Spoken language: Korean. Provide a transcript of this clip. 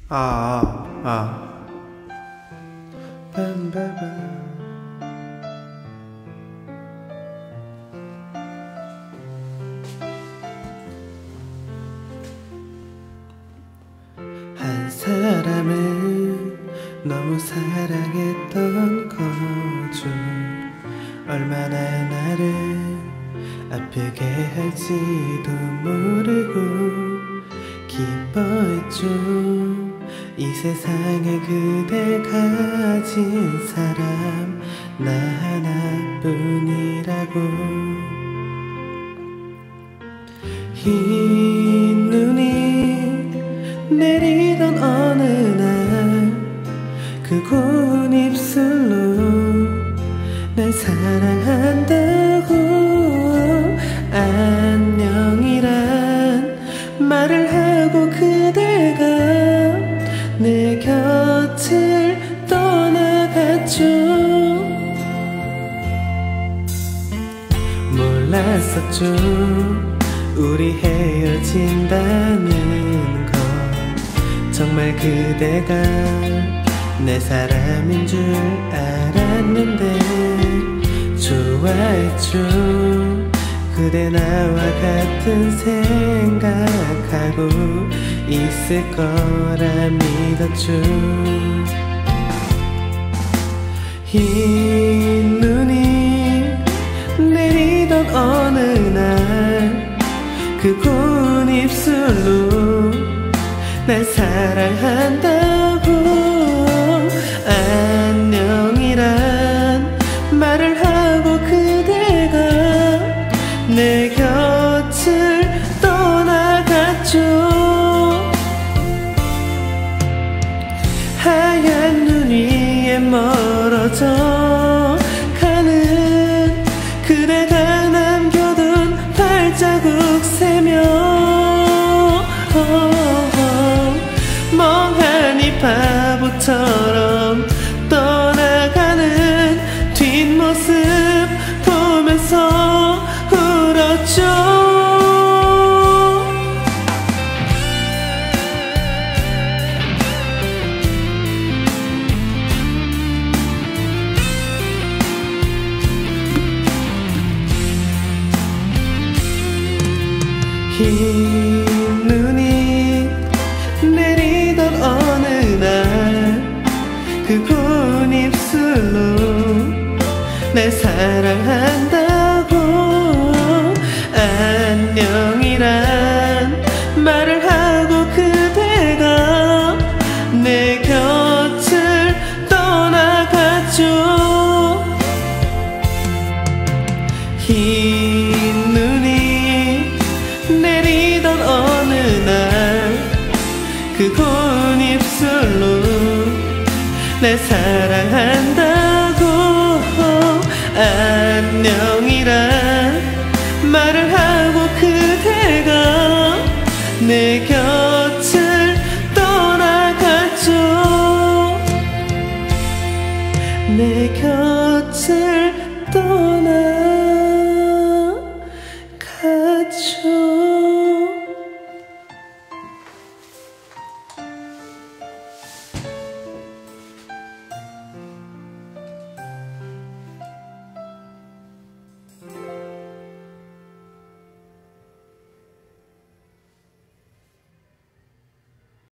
빰빠밤. 한 사람을 너무 사랑했던 거죠. 얼마나 나를 아프게 할지도 모르고 기뻐했죠. 이 세상에 그대 가진 사람 나 하나뿐이라고. 흰 눈이 내리던 어느 날 그 고운 입술로 날 사랑한다고 안녕이란 말을 하고 그대가 내 곁을 떠나갔죠. 몰랐었죠 우리 헤어진다는 걸. 정말 그대가 내 사람인 줄 알았는데 좋아했죠. 그대 나와 같은 생각하고 있을 거라 믿었죠. 흰 눈이 내리던 어느 날 그 고운 입술로 날 사랑한다고 안녕이란 말을 하고 그대가 내 곁을 떠나갔죠. 하얀 눈 위에 멀어져 가는 그대가 남겨둔 발자국 세며 멍하니 바보처럼 떠나가는 뒷모습 보면서 울었죠. 흰 눈이 내리던 어느 날 그 고운 입술로 날 사랑한다고 안녕이란 말을 하고 그대가 내 곁을 떠나갔죠. 흰 눈이 내리던 어느 날 그 고운 입술로 날 사랑한다고 안녕이란 말을 하고 그대가 내 곁